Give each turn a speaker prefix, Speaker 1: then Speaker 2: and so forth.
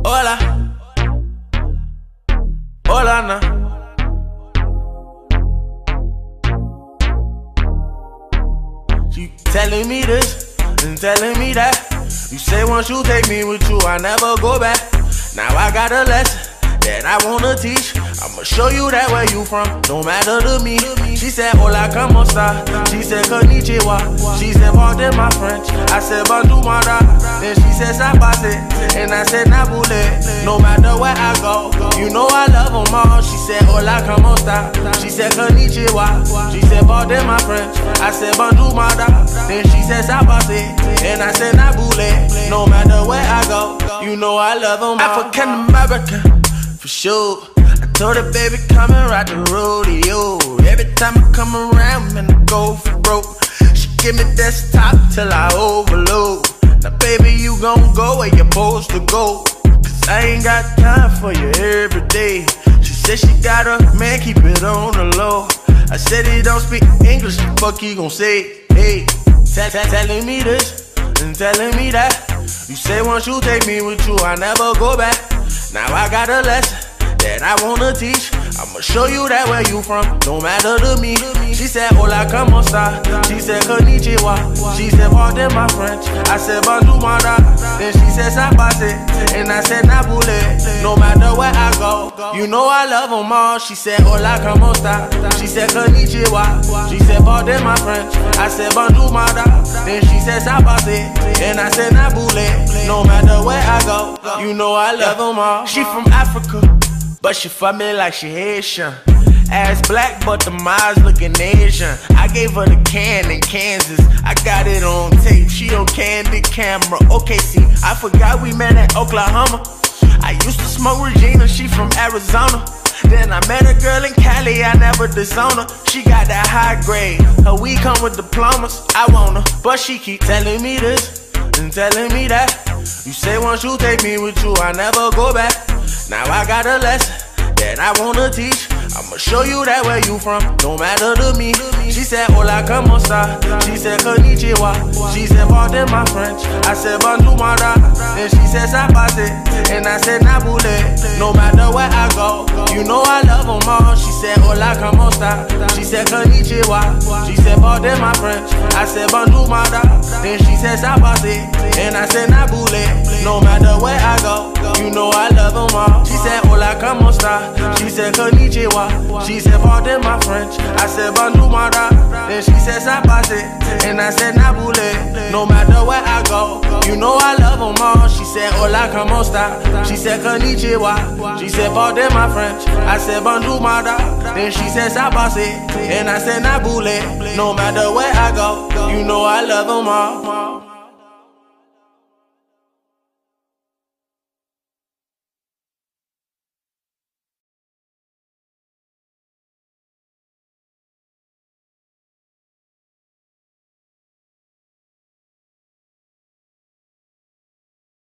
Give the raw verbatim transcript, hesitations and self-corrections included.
Speaker 1: Hola, hola, na. You telling me this and telling me that. You say once you take me with you, I never go back. Now I got a lesson that I wanna teach. I'ma show you that where you from, no matter to me. She said, hola, como esta? She said, konnichiwa. She said, pardon my French. I said, bonjour, mara. Then she said, sabase. And I said, nabule. No matter where I go, you know I love them all. She said, hola, como esta? She said, konnichiwa. She said, pardon my French. I said, bonjour, mara. Then she said, sabase. And I said, nabule. No matter where I go, you know I love them all. African American, for sure. I told her, baby, come and ride the rodeo. Every time I come around, man, I go for broke. She give me desktop till I overload. Now, baby, you gon' go where you're supposed to go. Cause I ain't got time for you every day. She said she got a man, keep it on the low. I said he don't speak English, the fuck he gon' say? Hey, telling me this and telling me that. You say once you take me with you, I never go back. Now I got a lesson that I wanna teach. I'ma show you that where you from, no matter to me. She said, hola, como esta? She said, konnichiwa. She said, pardon my French. I said, bonjour, mara. Then she said, sabase. And I said, nabule. No matter where I go, you know I love them all. She said, hola, como esta? She said, konnichiwa. She said, pardon my French. I said, bonjour, mara. Then she said, sabase. And I said, nabule. No matter where I go, you know I love them all. She from Africa, but she fuck me like she Haitian. Ass black, but the eyes looking Asian. I gave her the can in Kansas. I got it on tape. She on candid camera. Okay, see, I forgot we met at Oklahoma. I used to smoke Regina. She from Arizona. Then I met a girl in Cali. I never disown her. She got that high grade. Her weed come with diplomas. I want her, but she keep telling me this and telling me that. You say once you take me with you, I never go back. Now I got a lesson that I wanna teach. I'ma show you that where you from, no matter to me. She said, hola, como esta? She said, konnichiwa. She said, pardon my French. I said, bonjour, mara. Then she said, sabase. And I said, nabule. No matter where I go, you know I love them all. She said, hola, como esta? She said, konnichiwa. She said, pardon my French. I said, bonjour, mara. Then she said, sabase. And I said, nabule. No matter where I go, you know I love them all. She said, hola, como esta? She said, konnichiwa. She said, pardon my French. I said, bonjour, mara. Then she said, sabase. And I said, nabule. No matter where I go, you know I love them all. She said, hola, como esta? She said, konnichiwa. She said, pardon my French. I said, bonjour, mara. Then she said, sabase. And I said, nabule. No matter where I go, you know I love them all.